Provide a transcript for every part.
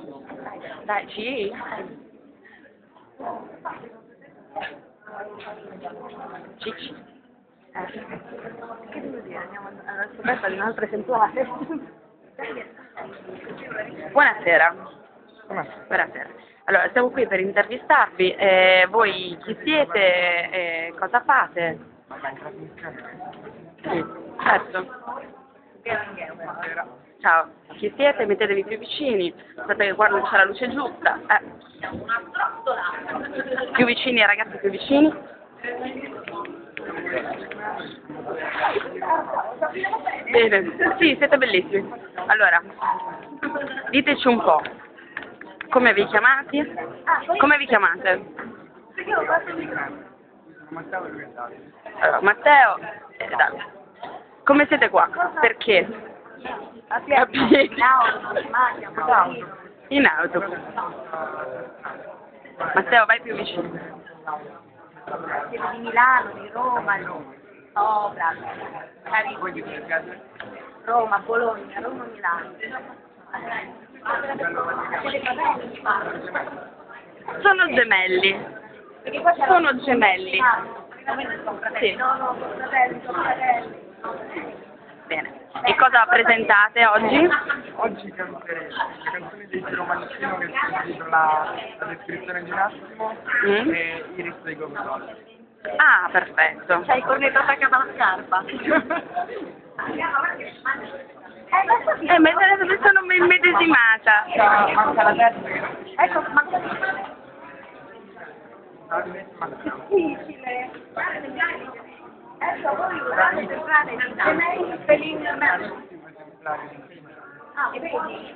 Dai, ci? Cicci. Che devo dire? Andiamo alla scoperta di un altro esemplare. Buonasera. Buonasera. Allora, siamo qui per intervistarvi. Voi chi siete e cosa fate? Sì, certo. Ciao, chi siete? Mettetevi più vicini. Sapete che qua non c'è la luce giusta. Più vicini, ragazzi, più vicini. Bene, sì, siete bellissimi. Allora, diteci un po', come vi chiamate? Come vi chiamate? Allora, Matteo e Davide. Come siete qua? Perché? A piedi, in auto, in macchina, In auto. Matteo, vai più vicino. siete di Milano, di Roma, no, bravi, bravissimi. Roma, Bologna, Roma, Milano. Sono gemelli. Sono gemelli. Sì. No, fratelli. Bene. E cosa presentate oggi? Oggi canteremo le canzoni di Giro Mancino che ho scritto la descrizione di un attimo e Iris dei Gomitosi. Ah, perfetto. C'hai il cornetto attaccato alla scarpa. Ma adesso sono immedesimata. Manca la testa che non si Ecco, ma difficile. Ecco, voi usate per fare i pelin. Ah, vedi?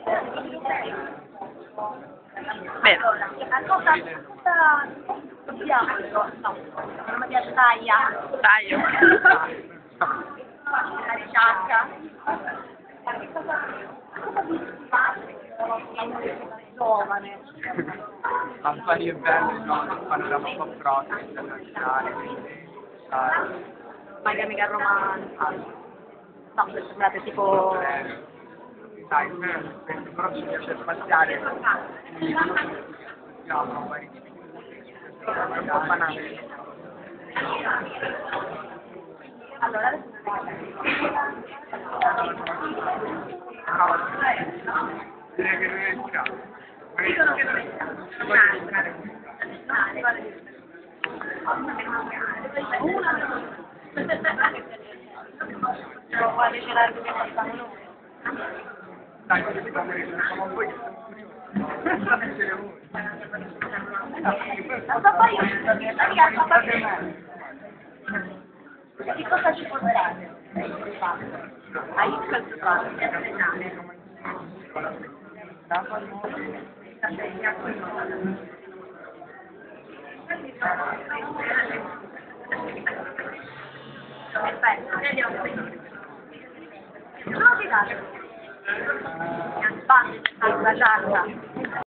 Bene. Cosa dobbiamo? No, non mi piace taglia. Taglio. La ricerca. Cosa vi fate? Giovane. Affari e belli sono panorama un po' pro internazionale, quindi Magari amica romantica. No, sembrate tipo. sai, però ci piace spaziare, quindi no, vari tipi di musica, è un po' banale. Allora adesso Direi che non è il caso. dicono che non è non può decidere che non stanno noi. Dai, siamo voi che siamo curiosi. Sapete voi. Non so poi di cosa ci portate? A Perfetto,